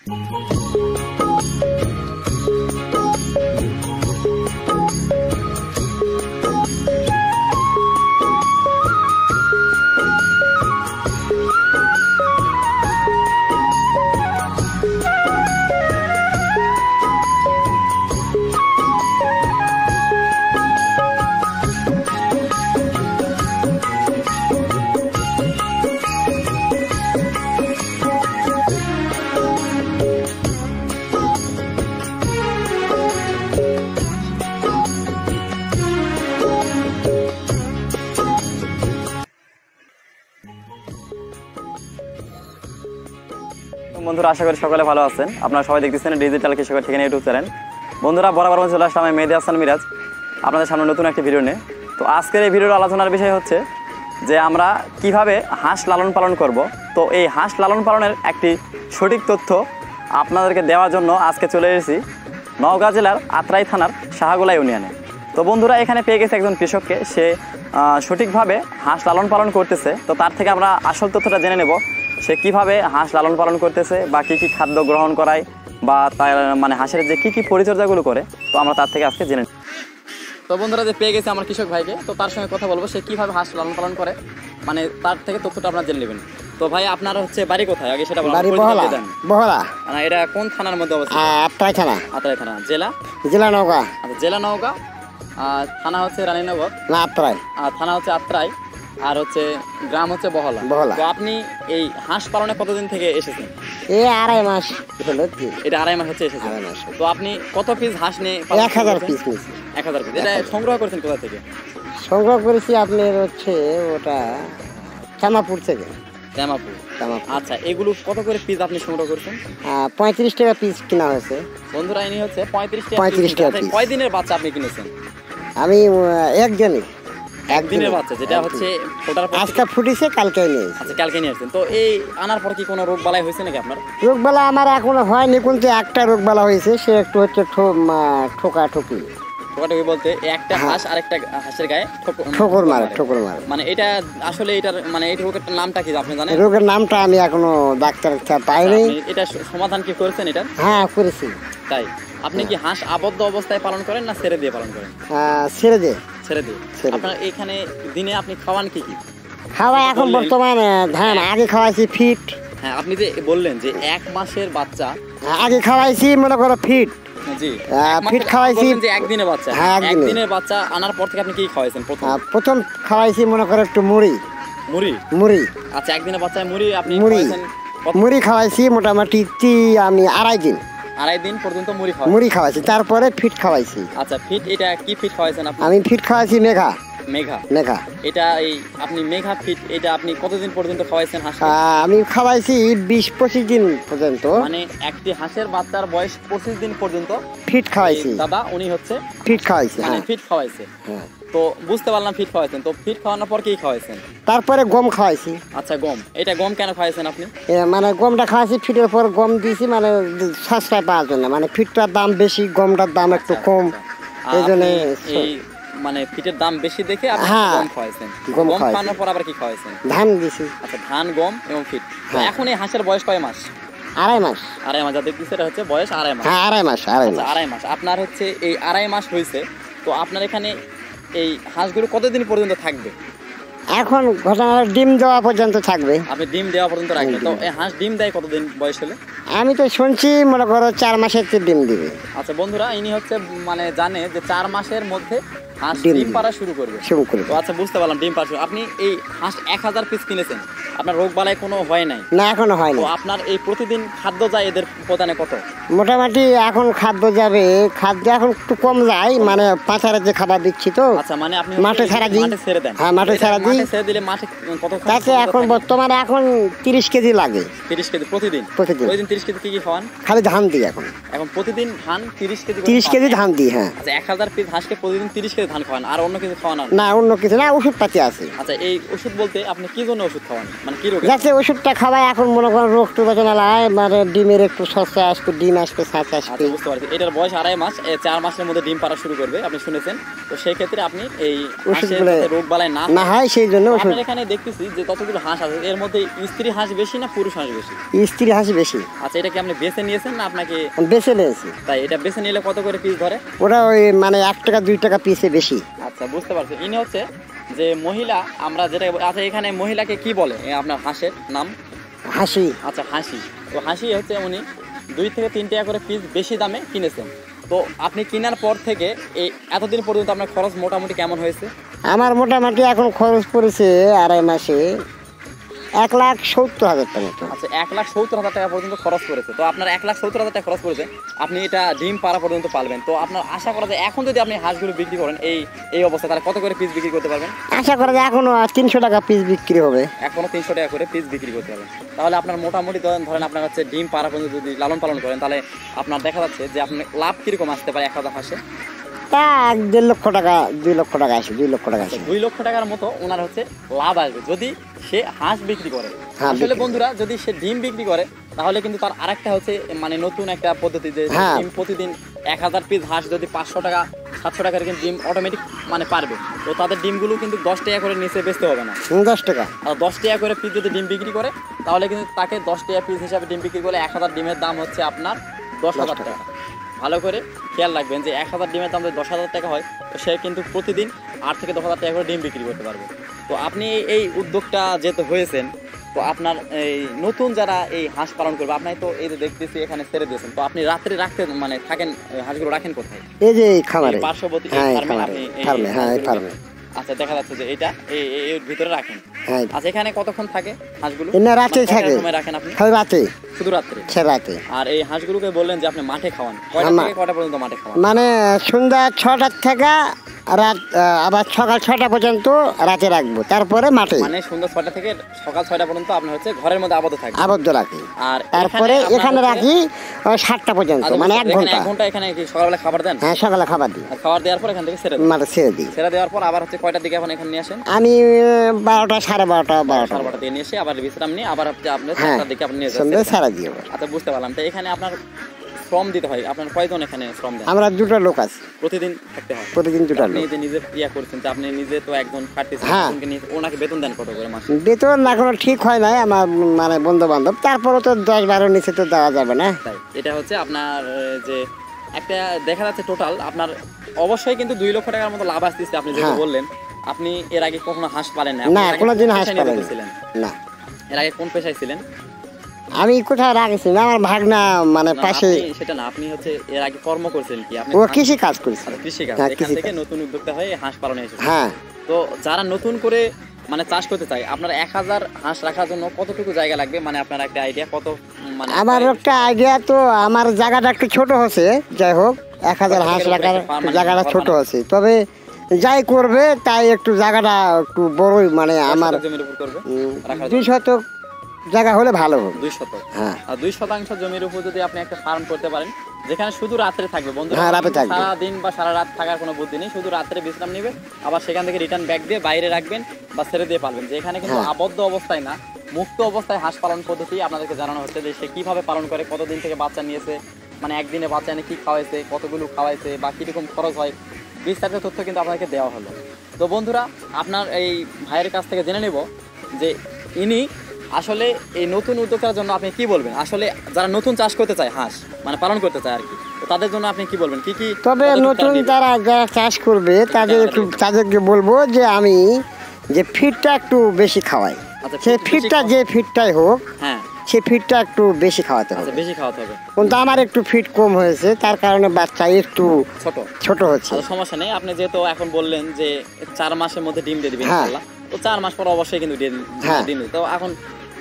বন্ধুরা আশা করি সকলে ভালো আছেন। আপনারা সবাই দেখতেছেন ডিজিটাল কৃষকের ঠিকানা ইউটিউব চ্যানেল। বন্ধুরা বরাবর চলে আসলাম আমি মেহেদী হাসান মিরাজ আপনাদের সামনে নতুন একটি ভিডিও নিয়ে। তো আজকের এই ভিডিওর আলোচনার বিষয় হচ্ছে যে আমরা কিভাবে হাঁস লালন পালন করব। তো এই হাঁস লালন পালনের একটি সঠিক তথ্য আপনাদেরকে দেওয়ার জন্য আজকে চলে এসেছি নওগাঁ জেলার আত্রাই থানার শাহগোলা ইউনিয়নে। তো বন্ধুরা এখানে পেয়ে গেছে একজন কৃষককে, সে সঠিকভাবে হাঁস লালন পালন করতেছে। তো তার থেকে আমরা আসল তথ্যটা জেনে নেব, সে কীভাবে হাঁস লালন পালন করতেছে বা কী কী খাদ্য গ্রহণ করায় বা তার মানে হাঁসের যে কী কী পরিচর্যাগুলো করে, তো আমরা তার থেকে আজকে জেনে। তো বন্ধুরা যে পেয়ে গেছে আমার কৃষক ভাইকে, তো তার সঙ্গে কথা বলবো সে কীভাবে হাঁস লালন পালন করে, মানে তার থেকে তথ্যটা আপনারা জেনে নেবেন। তো ভাই আপনার হচ্ছে বাড়ি কোথায় আগে সেটা বলেন। বহলা। এটা কোন থানার মধ্যে অবস্থিত? আত্রাই থানা। আত্রাই থানা। জেলা নওগাঁ। আচ্ছা, জেলা নওগাঁ, থানা হচ্ছে রানীনগর না আত্রাই, আর থানা হচ্ছে আত্রাই, আর হচ্ছে গ্রাম হচ্ছে বহলা। তো আপনি এই হাঁস পালনে কতদিন থেকে এসেছেন? এই 2.5 মাস হলো। এটা 2.5 মাস হচ্ছে এসেছেন। তো আপনি কত পিস হাঁস নিয়ে? 1000 পিস নিয়েছি। 1000 পিস। এটা সংগ্রহ করেছেন কোথা থেকে? সংগ্রহ করেছি আপনার হচ্ছে ওটা চামাপুর থেকে। চামাপুর। আচ্ছা, এগুলো কত করে পিস আপনি সংগ্রহ করেছেন? 35 টাকা পিস কিনা হয়েছে। বন্ধুরা ইনি হচ্ছে 35 টাকা পিস। কয় দিনের বাচ্চা আপনি কিনেছেন? আমি একদিনের বাচ্চা, যেটা হচ্ছে আজকে ফুটেছে, কালকে নিয়ে। আচ্ছা, কালকে নিয়ে আসছেন। তো এই আনার পর কি কোনো রোগ বালাই হয়েছে নাকি আপনার? রোগ বালা আমার এখনো হয়নি, কিন্তু একটা রোগ বালা হয়েছে, সে একটু হচ্ছে ঠোকাঠুকি বলতে একটা হাঁস আরেকটা হাঁসের গায়ে ঠোকর মারে। মানে এটা আসলে এটার মানে এই রোগের নামটা কি আপনি জানেন? রোগের নামটা আমি এখনো ডাক্তার পাইনি। এটা সমাধান কি করেছেন এটা? হ্যাঁ করেছি। তাই আপনি কি হাঁস আবদ্ধ অবস্থায় পালন করেন না ছেড়ে দিয়ে পালন করেন? ছেড়ে দিয়ে। আপনার এখানে দিনে আপনি খাওয়ান কি কি? খাওয়া এখন বর্তমানে ধান, আগে খাওয়াইছি ফিট। হ্যাঁ, আপনি যে বললেন যে 1 মাসের বাচ্চা আগে খাওয়াইছি, মনে করো ফিট। জি, ফিট খাওয়াইছি। যে একদিনের বাচ্চা, একদিনের বাচ্চা আনার পর থেকে আপনি কি খাওয়াইছেন? প্রথম খাওয়াইছি মনে করো একটু মুড়ি। আচ্ছা, একদিনের বাচ্চায় মুড়ি আপনি খাওয়াইছেন? মুড়ি খাওয়াইছি মোটামুটি আমি 2.5 দিন পর্যন্ত মুড়ি খাওয়াইছি, তারপরে ফিট খাওয়াইছি। আচ্ছা, ফিট এটা কি ফিট খাওয়াইছেন আপনি? আমি ফিট খাওয়াইছি মেঘা। এটা এই আপনি মেঘা ফিট, এটা আপনি কতদিন পর্যন্ত খাওয়াইছেন হাঁস? আমি খাওয়াইছি 20-25 দিন পর্যন্ত। মানে একটি হাঁসের বাচ্চার বয়স 25 দিন পর্যন্ত ফিট খাওয়াইছি। দাদা উনি হচ্ছে ফিট খাওয়াইছে, মানে ফিট খাওয়াইছে। তো বুঝতে পারলাম ফিট খাওয়াইছেন। তো ফিট খাওয়ানোর পর কি খাওয়াইছেন? তারপরে গম খাওয়াইছি। আচ্ছা, গম। এটা গম কেন খাওয়াইছেন আপনি? মানে গমটা খাওয়াইছি ফিটের পর গম দিয়েছি, মানে সস্তায় পাওয়ার জন্য। মানে ফিটটার দাম বেশি, গমটার দাম একটু কম, এই জন্য মানে ফিটের দাম বেশি দেখে আপনি গম খাওয়াইছেন। গম খাওয়ানোর পর আবার কি খাওয়াইছেন? ধান দিছি। আচ্ছা, ধান, গম এবং ফিট। এখন এই হাঁসের বয়স কয় মাস? 2.5 মাস। 2.5 মাস যাদের দিচ্ছে, এটা হচ্ছে বয়স 2.5 মাস। হ্যাঁ, 2.5 মাস। 2.5 মাস আপনার হচ্ছে এই 2.5 মাস হয়েছে। তো আপনার এখানে এই হাঁসগুলো কতদিন পর্যন্ত থাকবে? এখন ঘটনা ডিম দেওয়া পর্যন্ত থাকবে। আপনি ডিম দেওয়া পর্যন্ত রাখবেন। তো এই হাঁস ডিম দেয় কতদিন বয়স হলে? আমি তো শুনছি মনে করো 4 মাসের ডিম দিবে। আচ্ছা বন্ধুরা, ইনি হচ্ছে মানে জানে যে 4 মাসের মধ্যে হাঁস ডিম পাড়া শুরু করবে। তো আচ্ছা, বুঝতে পারলাম ডিম পাড়া। আপনি এই হাঁস 1000 পিস কিনেছেন, আপনার রোগ বালাই কোনো হয় নাই? না, এখনো হয়নি। তো আপনার এই প্রতিদিন খাদ্য যায় এদের প্রদানে কত? মোটামুটি এখন খাদ্য যাবে, খাদ্য এখন একটু কম যায়, মানে পাঁচারে যে খাবার দিচ্ছি। তো আচ্ছা, মানে আপনি মাঠে ছাড়া দিই। ছেড়ে দেন? হ্যাঁ, মাঠে ছাড়া দিই। ছেড়ে দিলে মাঠে কত তাতে এখন বর্তমানে 30 কেজি লাগে। 30 কেজি প্রতিদিন? 30 কেজি কি খাওয়ান? খালি ধান দিই এখন প্রতিদিন ধান 30 কেজি? 30 কেজি ধান দিই। হ্যাঁ। আচ্ছা, 1000 পিস হাঁসকে প্রতিদিন 30 কেজি ধান খাওয়ান, আর অন্য কিছু খাওয়ান না? না, অন্য কিছু না, ওষুধ পাতি আছে। আচ্ছা, এই ওষুধ বলতে আপনি কি জন্য ওষুধ খাওয়ান, মানে কি রোগে? যাচ্ছে ওষুধটা খাওয়াই, এখন মনে করেন রোগ টোগ যেন লাগে, মানে ডিমের একটু সস্তা আসবে, ডিম আসবে, ছাঁচ আসবে। আচ্ছা, বুঝতে পারছি। এটার বয়স 2.5 মাস, 4 মাসের মধ্যে ডিম পাড়া শুরু করবে, আপনি শুনেছেন। তো সেই ক্ষেত্রে আপনি এই ওষুধগুলো রোগ বালাই না হয় সেই জন্য ওষুধ। আপনার এখানে দেখতেছি যে কতগুলো হাঁস আছে, এর মধ্যে স্ত্রী হাঁস বেশি না পুরুষ হাঁস বেশি? স্ত্রী হাঁস বেশি। আচ্ছা, এটা কি আপনি বেছে নিয়েছেন না আপনাকে? বেছে নিয়েছি। তাই এটা বেছে নিলে কত করে পিস ধরে? ওটা ওই মানে 1 টাকা 2 টাকা পিসে বেশি। আচ্ছা, বুঝতে পারছি। ইনি হচ্ছে যে মহিলা, আমরা যেটা, আচ্ছা এখানে মহিলাকে কি বলে আপনার হাঁসের নাম? হাসি। আচ্ছা, হাসি। তো হাসি হচ্ছে উনি 2 থেকে 3 টাকা করে পিস বেশি দামে কিনেছেন। তো আপনি কেনার পর থেকে এই এতদিন পর্যন্ত আপনার খরচ মোটামুটি কেমন হয়েছে? আমার মোটামুটি এখন খরচ পড়েছে 2.5 মাসে 1,70,000 টাকা মতো। আচ্ছা, 1,70,000 টাকা পর্যন্ত খরচ করেছে। তো আপনার 1,70,000 টাকা খরচ করেছে, আপনি এটা ডিম পাড়া পর্যন্ত পারবেন। তো আপনার আশা করা যায় এখন যদি আপনি হাঁসগুলো বিক্রি করেন এই অবস্থা, তাহলে কত করে পিস বিক্রি করতে পারবেন? আশা করা যায় এখনো 300 টাকা পিস বিক্রি হবে। এখনো 300 টাকা করে পিস বিক্রি করতে পারবেন। তাহলে আপনার মোটামুটি ধরেন আপনার হচ্ছে ডিম পাড়া পর্যন্ত যদি লালন পালন করেন, তাহলে আপনার দেখা যাচ্ছে যে আপনার লাভ কিরকম আসতে পারে 1000 হাঁসে? তা 1.5 লক্ষ টাকা 2 লক্ষ টাকা আসে, 2 লক্ষ টাকা আসে। 2 লক্ষ টাকার মতো ওনার হচ্ছে লাভ আসবে যদি সে হাঁস বিক্রি করে। হ্যাঁ, আসলে বন্ধুরা, যদি সে ডিম বিক্রি করে তাহলে কিন্তু তার আরেকটা হচ্ছে মানে নতুন একটা পদ্ধতি, যে হ্যাঁ। ডিম প্রতিদিন 1000 পিস হাঁস যদি 500 টাকা 700 টাকার কিন্তু ডিম অটোমেটিক মানে পারবে। তো তাদের ডিমগুলো কিন্তু 10 টাকা করে নিচে বেচতে হবে না। 10 টাকা। আর 10 টাকা করে পিস যদি ডিম বিক্রি করে, তাহলে কিন্তু তাকে 10 টাকা পিস হিসাবে ডিম বিক্রি করলে 1000 ডিমের দাম হচ্ছে আপনার 10,000 টাকা। ভালো করে খেয়াল রাখবেন যে 1000 ডিমের দাম যদি 10,000 টাকা হয়, তো সে কিন্তু প্রতিদিন 8 থেকে 10,000 টাকা করে ডিম বিক্রি করতে পারবে। তো আপনি এই উদ্যোগটা যেহেতু হয়েছেন, তো আপনার এই নতুন যারা এই হাঁস পালন করবে, আপনি তো এই যে দেখতেছি এখানে ছেড়ে দিয়েছেন, তো আপনি রাত্রে রাখতে মানে থাকেন, হাঁসগুলো রাখেন কোথায়? এই যে খামারে, পার্শ্ববর্তী হ্যাঁ ফার্মে খামারে, আপনি ফার্মে, হ্যাঁ ফার্মে। আচ্ছা, দেখা যাচ্ছে যে এটা এর ভিতরে রাখেন। হ্যাঁ। আচ্ছা, এখানে কতক্ষণ থাকে হাঁসগুলো? এনে রাতে মানে থাকে। কটার সময় রাখেন আপনি? হয় রাতে, শুধু রাত্রে? রাতে। আর এই হাঁসগুলোকে বললেন যে আপনি মাঠে খাওয়ান, কয়টা থেকে কয়টা পর্যন্ত মাঠে খাওয়ান? মানে সন্ধ্যা 6টা থেকে রাত আবার সকাল 6টা পর্যন্ত রাতে রাখবো, তারপরে মাঠে। মানে সন্ধ্যা 6টা থেকে সকাল 6টা পর্যন্ত আপনার হচ্ছে ঘরের মধ্যে আবদ্ধ থাকে? আবদ্ধ রাখি। আর তারপরে এখানে রাখি 7টা পর্যন্ত, মানে 1 ঘন্টা। 1 ঘন্টা এখানে কি সকালবেলা খাবার দেন? হ্যাঁ, সকালে খাবার দিই। আর খাবার দেওয়ার পর এখান থেকে ছেড়ে দেন? মাঠে ছেড়ে দিই। ছেড়ে দেওয়ার পর আবার হচ্ছে কয়টার দিকে এখন এখানে নিয়ে আসেন? আমি 12টা, 12:30, 12টা। 12টা দিয়ে নিয়ে এসে আবার বিশ্রাম নিয়ে আবার হচ্ছে আপনার হ্যাঁ, 7টার দিকে আপনি নিয়ে সন্ধ্যে যাচ্ছেন? ছাড়া দিই। আচ্ছা, বুঝতে পারলাম। তো এখানে আপনার শ্রম দিতে হয়, আপনার কয়জন এখানে শ্রম দেন? আমরা 2টা লোক আছি, প্রতিদিন থাকতে হয়? প্রতিদিন 2টা আপনি লোক। যে নিজে ইয়া করছেন, যে আপনি নিজে তো একজন খাটতেছেন, হ্যাঁ। ওনাকে বেতন দেন কত করে মাসে? বেতন এখনো ঠিক হয় নাই আমার, মানে বন্ধু বান্ধব, তারপরে তো 10-12 নিচে তো দেওয়া যাবে না। তাই এটা হচ্ছে আপনার যে একটা দেখা যাচ্ছে টোটাল আপনার অবশ্যই কিন্তু 2 লক্ষ টাকার মতো লাভ আসতেছে। আপনি যেটা হ্যাঁ। বললেন, আপনি এর আগে কখনো হাঁস পালেন না? না, কোনোদিন হাঁস পেশায় পালেন নিয়োজিত ছিলেন? না। এর আগে কোন পেশায় ছিলেন? আমি কোথায় রাখেছি না, আমার ভাগনা মানে না, পাশে। আপনি সেটা না, আপনি হচ্ছে এর আগে কর্ম করছেন কি? আপনি ও কৃষি কাজ করেছে। কৃষি কাজ, হ্যাঁ, এখান কৃষি থেকে কাজ। নতুন উদ্যোক্তা হয়ে হাঁস পালনে এসেছেন। হ্যাঁ। তো যারা নতুন করে মানে চাষ করতে চায়, আপনার 1000 হাঁস রাখার জন্য কতটুকু জায়গা লাগবে, মানে আপনার একটা আইডিয়া কত? মানে আমার একটা আইডিয়া, তো আমার জায়গাটা একটু ছোট হচ্ছে, যাই হোক 1000 হাঁস রাখার জায়গাটা ছোট হচ্ছে, তবে যাই করবে তাই একটু জায়গাটা একটু বড়ই, মানে আমার জমির উপর করবে রাখার 2 শতক জায়গা হলে ভালো হবে। 2 শতক? হ্যাঁ। আর 2 শতাংশ জমির উপর যদি আপনি একটা ফার্ম করতে পারেন, যেখানে শুধু রাত্রে থাকবে বন্ধু, হ্যাঁ, রাতে থাকবে। সারা দিন বা সারা রাত থাকার কোনো বুদ্ধি নেই, শুধু রাত্রে বিশ্রাম নেবে, আবার সেখান থেকে রিটার্ন ব্যাক দিয়ে বাইরে রাখবেন বা ছেড়ে দিয়ে পারবেন। যে এখানে কিন্তু হ্যাঁ। আবদ্ধ অবস্থায় না, মুক্ত অবস্থায় হাঁস পালন পদ্ধতি আপনাদেরকে জানানো হচ্ছে, যে সে কিভাবে পালন করে, কতদিন থেকে বাচ্চা নিয়েছে, মানে একদিনে বাচ্চা এনে কি খাওয়াইছে, কতগুলো খাওয়াইছে বা কিরকম খরচ হয়, বিস্তারিত তথ্য কিন্তু আপনাদেরকে দেওয়া হলো। তো বন্ধুরা, আপনার এই ভাইয়ের কাছ থেকে জেনে নেব যে ইনি আসলে এই নতুন উদ্যোক্তার জন্য আপনি কি বলবেন? আসলে যারা নতুন চাষ করতে চায়, হাঁস মানে পালন করতে চায় আর কি, তো তাদের জন্য আপনি কি বলবেন? কি কি তবে নতুন যারা চাষ করবে তাদেরকে বলবো যে আমি যে ফিডটা একটু বেশি খাওয়াই, আচ্ছা, সেই ফিডটা যে ফিডটাই হোক, হ্যাঁ, সেই ফিডটা একটু বেশি খাওয়াতে হবে। আচ্ছা, বেশি খাওয়াতে হবে। কিন্তু আমার একটু ফিড কম হয়েছে, তার কারণে বাচ্চা একটু ছোট হচ্ছে। আচ্ছা, সমস্যা নেই। আপনি যেহেতু এখন বললেন যে 4 মাসের মধ্যে ডিম দিয়ে দিবেন, হ্যাঁ। ইনশাআল্লাহ, তো 4 মাস পর অবশ্যই কিন্তু ডিম হ্যাঁ। দিবে। তো এখন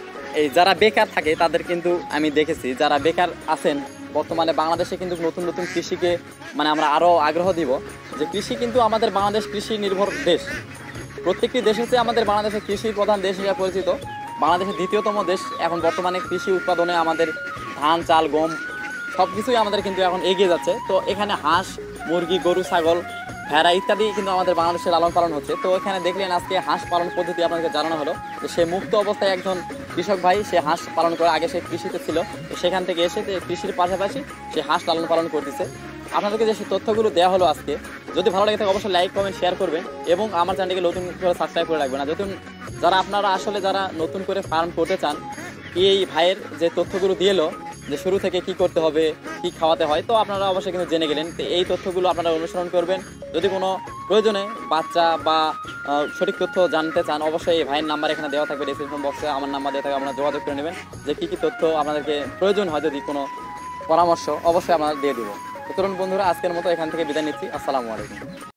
এই যারা বেকার থাকে তাদের কিন্তু আমি দেখেছি, যারা বেকার আছেন বর্তমানে বাংলাদেশে কিন্তু নতুন নতুন কৃষিকে মানে আমরা আরও আগ্রহ দিব, যে কৃষি কিন্তু আমাদের বাংলাদেশ কৃষি নির্ভর দেশ। প্রত্যেকটি দেশ হচ্ছে আমাদের বাংলাদেশের কৃষি প্রধান দেশ হিসেবে পরিচিত। বাংলাদেশের 2য়তম দেশ এখন বর্তমানে কৃষি উৎপাদনে, আমাদের ধান, চাল, গম সব কিছুই আমাদের কিন্তু এখন এগিয়ে যাচ্ছে। তো এখানে হাঁস, মুরগি, গরু, ছাগল ভেড়া ইত্যাদি কিন্তু আমাদের বাংলাদেশে লালন পালন হচ্ছে। তো এখানে দেখলেন আজকে হাঁস পালন পদ্ধতি আপনাদেরকে জানানো হলো। তো সে মুক্ত অবস্থায় একজন কৃষক ভাই, সে হাঁস পালন করে, আগে সে কৃষিতে ছিল, তো সেখান থেকে এসে কৃষির পাশাপাশি সে হাঁস লালন পালন করতেছে। আপনাদেরকে যে তথ্যগুলো দেওয়া হলো আজকে, যদি ভালো লাগে থাকে অবশ্যই লাইক কমেন্ট শেয়ার করবেন এবং আমার চ্যানেলটিকে নতুন করে সাবস্ক্রাইব করে রাখবেন। আর নতুন যারা আপনারা আসলে যারা নতুন করে ফার্ম করতে চান, এই ভাইয়ের যে তথ্যগুলো দিয়েলো যে শুরু থেকে কি করতে হবে, কি খাওয়াতে হয়, তো আপনারা অবশ্যই কিন্তু জেনে গেলেন। তো এই তথ্যগুলো আপনারা অনুসরণ করবেন। যদি কোনো প্রয়োজনে বাচ্চা বা সঠিক তথ্য জানতে চান, অবশ্যই এই ভাইয়ের নাম্বার এখানে দেওয়া থাকবে ডিসক্রিপশন বক্সে, আমার নাম্বার দেওয়া থাকবে, আপনারা যোগাযোগ করে নেবেন যে কী কী তথ্য আপনাদেরকে প্রয়োজন হয়। যদি কোনো পরামর্শ অবশ্যই আপনারা দিয়ে দেবো। তো তরুণ বন্ধুরা, আজকের মতো এখান থেকে বিদায় নিচ্ছি। আসসালামু আলাইকুম।